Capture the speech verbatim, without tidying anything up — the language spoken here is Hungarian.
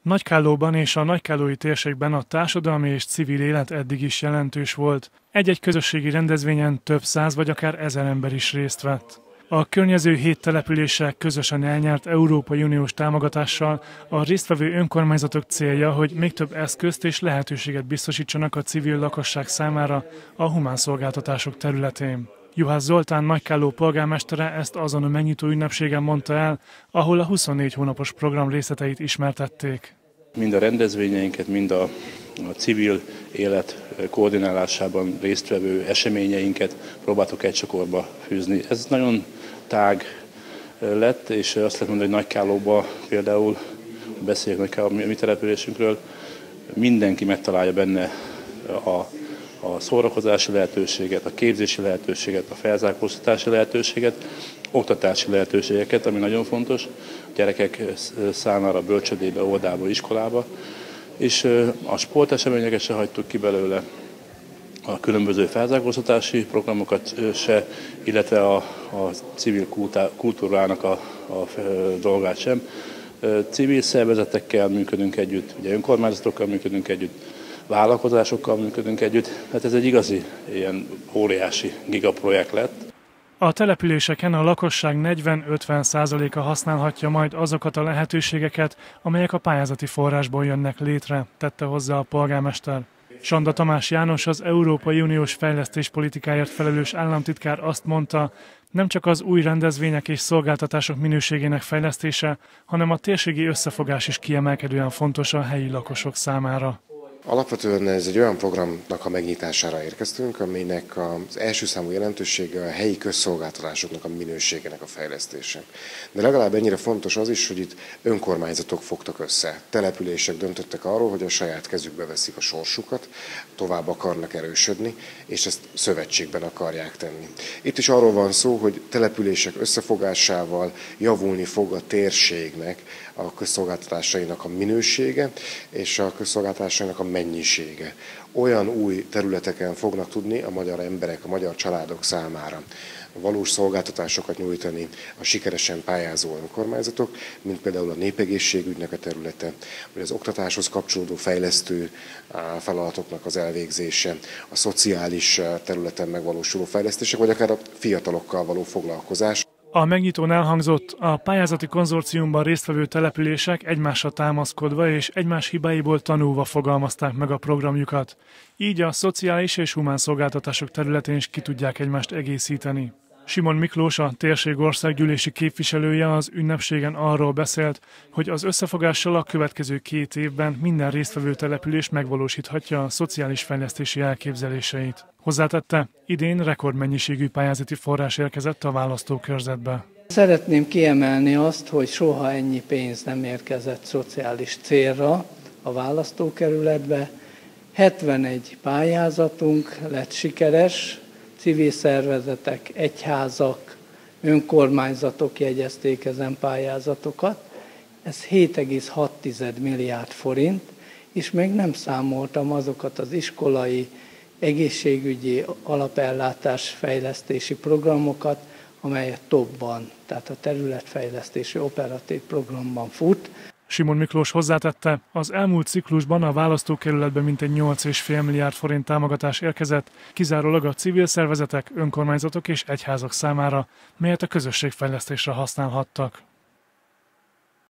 Nagykállóban és a nagykállói térségben a társadalmi és civil élet eddig is jelentős volt. Egy-egy közösségi rendezvényen több száz vagy akár ezer ember is részt vett. A környező hét településsel közösen elnyert Európai Uniós támogatással a résztvevő önkormányzatok célja, hogy még több eszközt és lehetőséget biztosítsanak a civil lakosság számára a humánszolgáltatások területén. Juhász Zoltán Nagykálló polgármestere ezt azon a megnyitó ünnepségen mondta el, ahol a huszonnégy hónapos program részleteit ismertették. Mind a rendezvényeinket, mind a, a civil élet koordinálásában résztvevő eseményeinket próbáltuk egy csokorba fűzni. Ez nagyon tág lett, és azt lehet mondani, hogy Nagykállóban például, beszéljük Nagykálló mi településünkről, mindenki megtalálja benne a a szórakozási lehetőséget, a képzési lehetőséget, a felzárkóztatási lehetőséget, oktatási lehetőségeket, ami nagyon fontos, a gyerekek számára bölcsödébe, óvodába, iskolába, és a sporteseményeket se hagytuk ki belőle, a különböző felzárkóztatási programokat se, illetve a, a civil kultúrának a, a dolgát sem. Civil szervezetekkel működünk együtt, ugye önkormányzatokkal működünk együtt, vállalkozásokkal működünk együtt, hát ez egy igazi, ilyen óriási gigaprojekt lett. A településeken a lakosság negyven-ötven százaléka használhatja majd azokat a lehetőségeket, amelyek a pályázati forrásból jönnek létre, tette hozzá a polgármester. Sanda Tamás János, az Európai Uniós fejlesztéspolitikáért felelős államtitkár azt mondta, nem csak az új rendezvények és szolgáltatások minőségének fejlesztése, hanem a térségi összefogás is kiemelkedően fontos a helyi lakosok számára. Alapvetően ez egy olyan programnak a megnyitására érkeztünk, aminek az első számú jelentősége a helyi közszolgáltatásoknak a minőségének a fejlesztése. De legalább ennyire fontos az is, hogy itt önkormányzatok fogtak össze. Települések döntöttek arról, hogy a saját kezükbe veszik a sorsukat, tovább akarnak erősödni, és ezt szövetségben akarják tenni. Itt is arról van szó, hogy települések összefogásával javulni fog a térségnek a közszolgáltatásainak a minősége és a közszolgáltatásainak a mennyisége. Olyan új területeken fognak tudni a magyar emberek, a magyar családok számára valós szolgáltatásokat nyújtani a sikeresen pályázó önkormányzatok, mint például a népegészségügynek a területe, vagy az oktatáshoz kapcsolódó fejlesztő feladatoknak az elvégzése, a szociális területen megvalósuló fejlesztések, vagy akár a fiatalokkal való foglalkozás. A megnyitón elhangzott, a pályázati konzorciumban résztvevő települések egymásra támaszkodva és egymás hibáiból tanulva fogalmazták meg a programjukat. Így a szociális és humán szolgáltatások területén is ki tudják egymást egészíteni. Simon Miklós, a térség országgyűlési képviselője az ünnepségen arról beszélt, hogy az összefogással a következő két évben minden résztvevő település megvalósíthatja a szociális fejlesztési elképzeléseit. Hozzátette, idén rekordmennyiségű pályázati forrás érkezett a választókörzetbe. Szeretném kiemelni azt, hogy soha ennyi pénz nem érkezett szociális célra a választókerületbe. hetvenegy pályázatunk lett sikeres, civil szervezetek, egyházak, önkormányzatok jegyezték ezen pályázatokat. Ez hét egész hat milliárd forint, és még nem számoltam azokat az iskolai, egészségügyi, alapellátás fejlesztési programokat, amelyet topban, tehát a területfejlesztési operatív programban fut. Simon Miklós hozzátette, az elmúlt ciklusban a választókerületben mintegy nyolc egész öt milliárd forint támogatás érkezett, kizárólag a civil szervezetek, önkormányzatok és egyházak számára, melyet a közösségfejlesztésre használhattak.